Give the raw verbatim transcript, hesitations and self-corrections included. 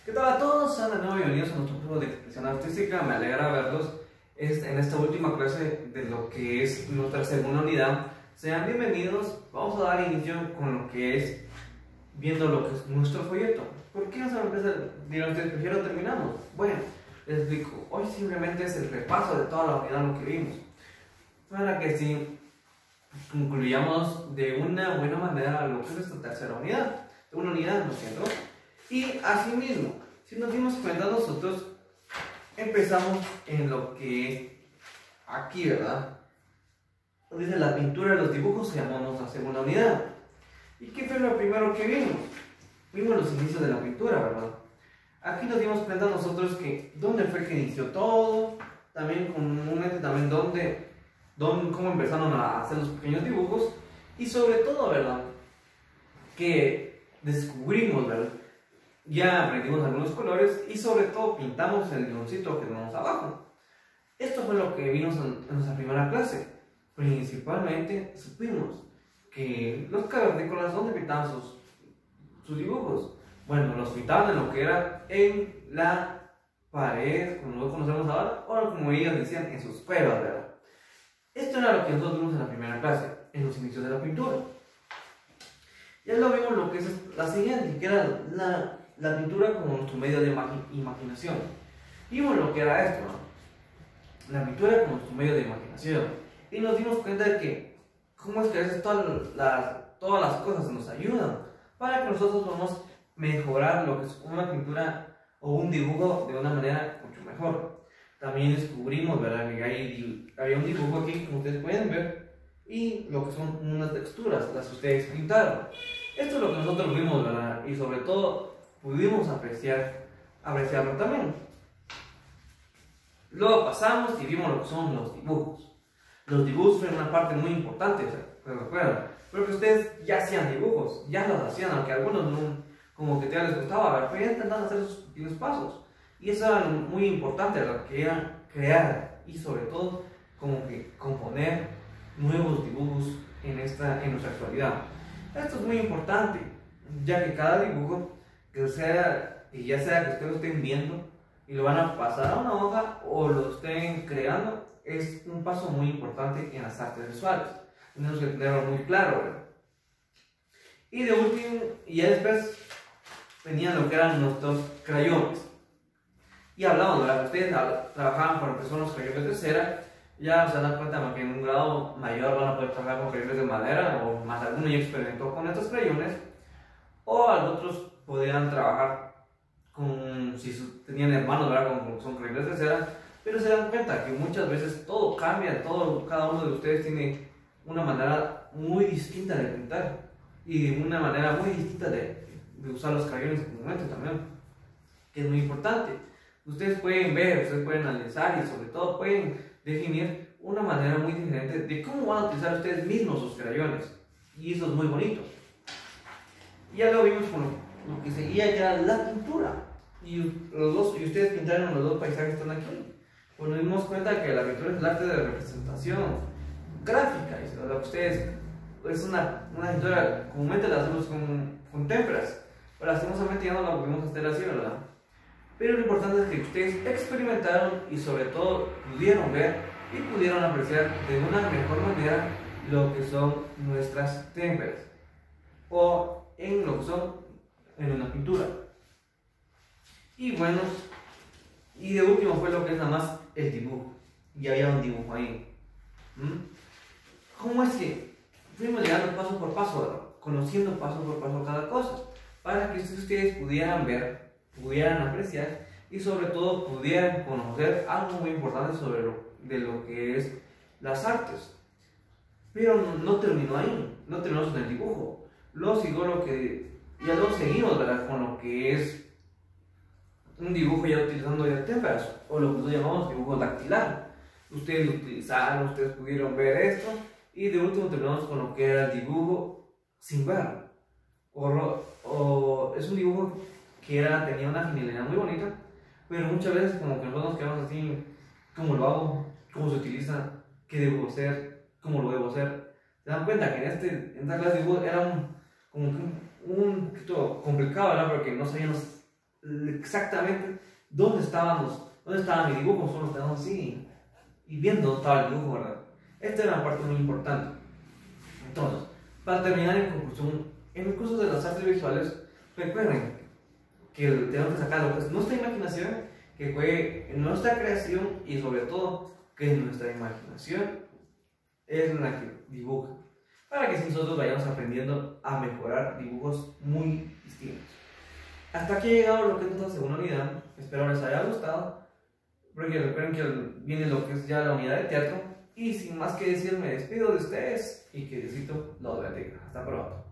¿Qué tal a todos? Sean de nuevo bienvenidos a nuestro curso de expresión artística. Me alegra verlos en esta última clase de lo que es nuestra segunda unidad. Sean bienvenidos. Vamos a dar inicio con lo que es viendo lo que es nuestro folleto. ¿Por qué no se va a empezar? Dirán ustedes, prefiero terminamos. Bueno, les explico. Hoy simplemente es el repaso de toda la unidad lo que vimos, para que sí concluyamos de una buena manera lo que es esta tercera unidad. Una unidad, ¿no es cierto? Y asimismo, si nos dimos cuenta, nosotros empezamos en lo que es aquí, ¿verdad? Dice la pintura de los dibujos, se llamó nuestra segunda unidad. ¿Y qué fue lo primero que vimos? Vimos los inicios de la pintura, ¿verdad? Aquí nos dimos cuenta nosotros que dónde fue que inició todo, también comúnmente también dónde, dónde, cómo empezaron a hacer los pequeños dibujos, y sobre todo, ¿verdad? Que descubrimos, ¿verdad? Ya aprendimos algunos colores y sobre todo pintamos el guioncito que tenemos abajo. Esto fue lo que vimos en, en nuestra primera clase. Principalmente supimos que los cavernícolas, ¿dónde pintaban sus, sus dibujos? Bueno, los pintaban en lo que era en la pared, como lo conocemos ahora, o como ellos decían, en sus cuevas, ¿verdad? Esto era lo que nosotros vimos en la primera clase, en los inicios de la pintura. Ya lo vimos lo que es la siguiente, que era la, la pintura como nuestro medio de imaginación. Vimos lo que era esto, ¿no? La pintura como nuestro medio de imaginación. Y nos dimos cuenta de que, cómo es que a veces todas las, todas las cosas nos ayudan para que nosotros podamos mejorar lo que es una pintura o un dibujo de una manera mucho mejor. También descubrimos, ¿verdad?, que hay, había un dibujo aquí, como ustedes pueden ver, y lo que son unas texturas, las que ustedes pintaron. Esto es lo que nosotros vimos, ¿verdad? Y sobre todo pudimos apreciar, apreciarlo también. Luego pasamos y vimos lo que son los dibujos. Los dibujos fueron una parte muy importante, ¿se recuerdan? Pero que ustedes ya hacían dibujos, ya los hacían, aunque a algunos no, como que ya les gustaba, ¿verdad? Pero ya intentaban hacer sus pequeños pasos. Y eso era muy importante, ¿verdad? Que era crear y sobre todo como que componer nuevos dibujos en, esta, en nuestra actualidad. Esto es muy importante, ya que cada dibujo, que sea, y ya sea que ustedes lo estén viendo y lo van a pasar a una hoja o lo estén creando, es un paso muy importante en las artes visuales. Tenemos que tenerlo muy claro, ¿verdad? Y de último, y ya después venían lo que eran nuestros crayones. Y hablamos, ¿verdad? Ustedes trabajaban con lo que son los crayones de cera. Ya se dan cuenta que en un grado mayor van a poder trabajar con crayones de madera, o más alguno ya experimentó con estos crayones, o otros podrían trabajar con, si tenían hermanos, ¿verdad?, con, son crayones de cera, pero se dan cuenta que muchas veces todo cambia, todo, cada uno de ustedes tiene una manera muy distinta de pintar y una manera muy distinta de, de usar los crayones en momento también, que es muy importante. Ustedes pueden ver, ustedes pueden analizar y sobre todo pueden definir una manera muy diferente de cómo van a utilizar ustedes mismos sus crayones, y eso es muy bonito. Y ya lo vimos con lo, lo que seguía, que era la pintura, y, los dos, y ustedes pintaron los dos paisajes que están aquí. Pues nos dimos cuenta que la pintura es el arte de representación gráfica, y lo que ustedes es una, una pintura, comúnmente la hacemos con, con témperas, pero lastimosamente ya no la podemos hacer así, ¿verdad? Pero lo importante es que ustedes experimentaron y sobre todo pudieron ver y pudieron apreciar de una mejor manera lo que son nuestras témperas, o en lo que son en una pintura. Y bueno, y de último fue lo que es nada más el dibujo. Y había un dibujo ahí. ¿Mm? ¿Cómo es que fuimos llegando paso por paso, ¿verdad?, conociendo paso por paso cada cosa, para que ustedes pudieran ver, pudieran apreciar y sobre todo pudieran conocer algo muy importante sobre lo, de lo que es las artes? Pero no, no terminó ahí, no terminamos en el dibujo. Luego siguió lo que, ya lo seguimos, ¿verdad?, con lo que es un dibujo ya utilizando ya témperas, o lo que nosotros llamamos dibujo dactilar. Ustedes lo utilizaron, ustedes pudieron ver esto, y de último terminamos con lo que era el dibujo sin ver, o, o es un dibujo que era, tenía una finalidad muy bonita, pero muchas veces como que nosotros nos quedamos así, ¿cómo lo hago? ¿Cómo se utiliza? ¿Qué debo hacer? ¿Cómo lo debo hacer? Se dan cuenta que en, este, en esta clase de dibujo era un, como que un, un poquito complicado, ¿verdad?, porque no sabíamos exactamente dónde estábamos, dónde estaba mi dibujo, solo estábamos así y viendo dónde estaba el dibujo, ¿verdad? Esta era una parte muy importante. Entonces, para terminar en conclusión, en el curso de las artes visuales, recuerden que tenemos que sacar lo que es nuestra imaginación, que fue nuestra creación y sobre todo que nuestra imaginación es la que dibuja, para que nosotros vayamos aprendiendo a mejorar dibujos muy distintos. Hasta aquí ha llegado lo que es nuestra segunda unidad. Espero les haya gustado, porque recuerden que viene lo que es ya la unidad de teatro. Y sin más que decir, me despido de ustedes y que Diosito los bendiga. Hasta pronto.